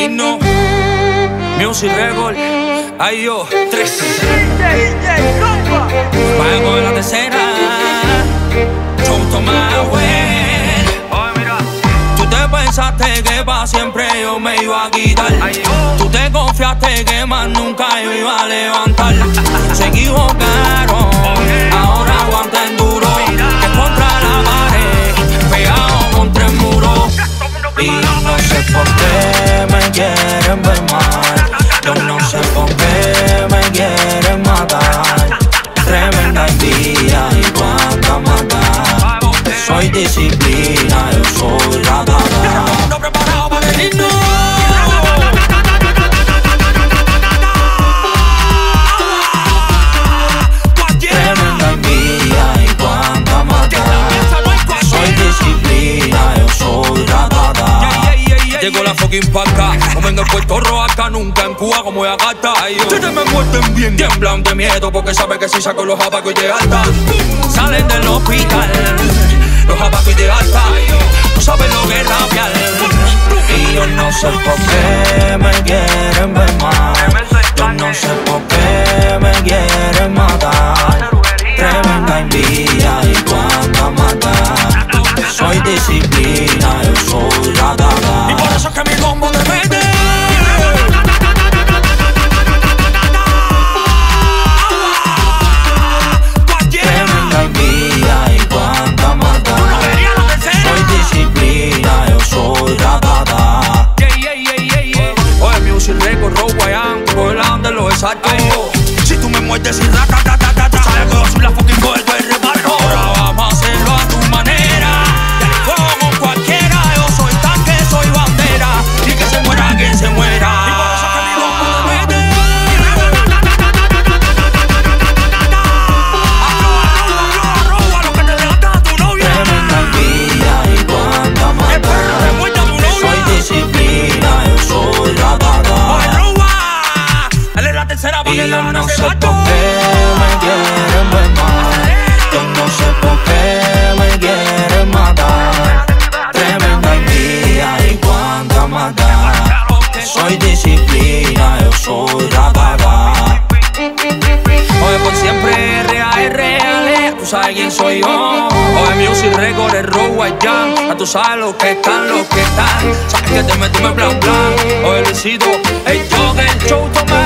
Nino, Music Record, ay yo, 3. Pago de la tercera, Choto más bueno. Tú te pensaste que pa' siempre yo me iba a quitar. Tú te confiaste que más nunca yo iba a levantar. Se equivocaron, ahora aguanten duro, que contra la pared, pegado contra el muro. Y yo no sé por qué me quieren ver mal, yo no sé por qué me quieren matar. Tremenda envidia y cuánta maldad. Soy disciplina, yo soy la dada. No preparado para el himno. Tremenda envidia y cuánta maldad. Soy disciplina, yo soy la dada. Llegó la fucking paca, como en el Puerto Roaca, nunca en Cuba como en Agata. Ustedes me muerden bien, tiemblan de miedo porque saben que si saco los abacos y de alta, salen del hospital. Los abacos y de alta, no saben lo que es rapear. Y yo no sé por qué me quieren ver mal, yo no sé por qué me quieren matar. Tremenda envidia y cuánta maldad. Soy disciplina, yo soy la dada. Y por eso es que mi combo te mete. Tremenda envidia y cuánta maldad. Soy disciplina, yo soy la dada. Oye, Music Record, Row Guayán, por el lado de los exactos. Si tú me muerdes sin rata, tú sabes que yo soy la fucking vuelta del reparto. Ahora vamos a hacerlo a tu manera. Como cualquiera, yo soy tanque, soy bandera. Y que se muera quien se muera. Y por eso es que mi combo te mete. Arroba lo que te delata a tu novia. Tremenda envidia y cuánta maldad. Soy disciplina, yo soy la dada. Él es la tercera porque y yo no sé por qué me quieren ver mal, yo no sé por qué me quieren matar. Tremenda envidia y cuánta maldad. Soy disciplina, yo soy la dada. Oye, por siempre R.A.R.L. tú sabes quién soy yo. Oye, Music Record, el Row Guayán, ya tú sabes los que están. Sabes que te metimos en plan. Oye, Luisito, el Joker, Choto más.